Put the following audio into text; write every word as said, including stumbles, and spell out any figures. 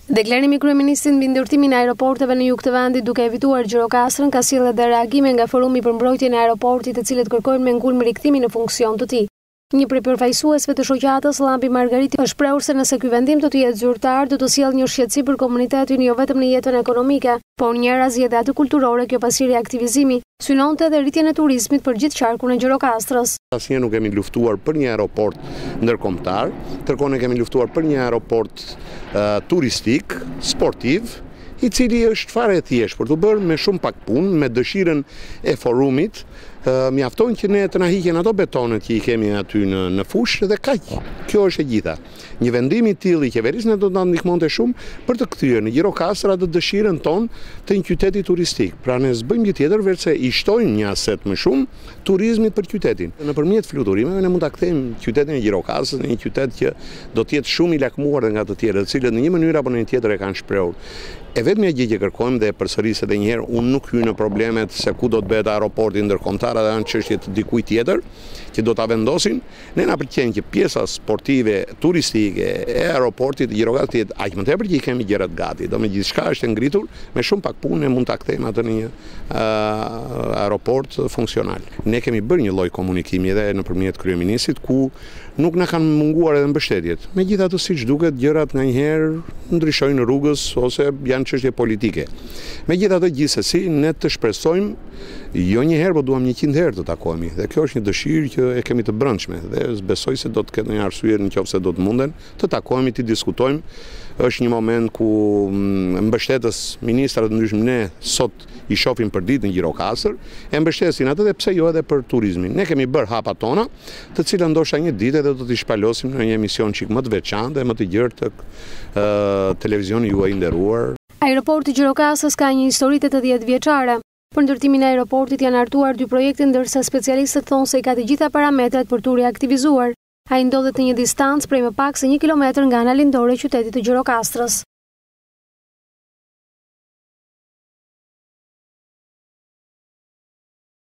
Deklarimi i kryeministit mbi ndërtimin e aeroporteve në jug të vendit duke evituar Gjirokastrën ka sjellë edhe reagime nga Forumi për mbrojtjen e aeroportit, të cilët kërkojnë me ngulm rikthimin në funksion të tij. Një prej përfaqësuesve të shoqatës, Llambi Margariti, është shprehur se nëse ky vendim do të jetë zyrtar, do të sjellë një shqetësi për komunitetin jo vetëm në jetën ekonomike, por një razje edhe atë kulturore. Kjo pasi reaktivizimi synonte edhe rritjen e turizmit për gjithë qarkun e Gjirokastrës. Asnjë nuk kemi luftuar për një aeroport ndërkombëtar, ndërkohë ne kemi luftuar për një aeroport uh, turistik, sportiv, i cili është fare e thjeshtë për të bërë me shumë pak punë, me dëshirën e forumit. Uh, mjafton që ne të na hiqen ato betonet që i kemi aty në, në fushë dhe kaq. Kjo është e gjitha. Një vendim i tillë i qeverisë ne do të na ndihmonte shumë për të kthyer në Gjirokastër atë dëshirën tonë të një qyteti turistik. Pra ne s'bëjmë gjë tjetër veçse i shtojmë një aset më shumë turizmit për qytetin. Nëpërmjet fluturimeve ne mund ta kthejmë qytetin e Gjirokastrës në një qytet që do të jetë shumë i lakmuar nga të tjerët, të cilët në një mënyrë apo në një tjetër e kanë shprehur. E vetmja gjë që kërkojmë dhe përsëris edhe një herë, unë nuk hyj në problemet se ku do të bëhet aeroporti ndërkombëtar, atë janë çështje të dikujt tjetër që do ta vendosin. Ne na pëlqen që pjesa sportive, turistike e aeroportit të Gjirokastrës jetë aq më tepër që i kemi gjërat gati. Do me gjithçka është ngritur, me shumë pak punë ne mund ta kthejmë atë në një uh, aeroport funksional. Ne kemi bërë një lloj komunikimi edhe nëpërmjet kryeministit ku nuk na kanë munguar edhe mbështetjet. Megjithatë, siç duket, gjërat nganjëherë ndryshojnë rrugës ose janë çështje politike. Megjithatë, gjithsesi ne të shpresojmë jo një herë, por duam njëqind herë të takohemi. Dhe kjo është një dëshirë që e kemi të brendshme dhe besoj se do të ketë një arsye nëse do të munden të takohemi, të diskutojmë. Është një moment ku mbështetës ministrat të ndryshëm ne sot i shohim për ditë në Gjirokastër, e mbështesin atë dhe pse jo edhe për turizmin. Ne kemi bërë hapat tona, të cilat ndoshta një ditë edhe do t'i shpalosim në një emision çik më të veçantë dhe më të gjerë të uh, televizioni juaj i nderuar. Aeroporti i Gjirokastrës ka një histori tetëdhjetë vjeçare. Për ndërtimin e aeroportit janë hartuar dy projekte, ndërsa specialistët thonë se i ka të gjitha parametrat për tu reaktivizuar. Ai ndodhet në një distancë prej më pak se një kilometër nga ana lindore e qytetit të Gjirokastrës.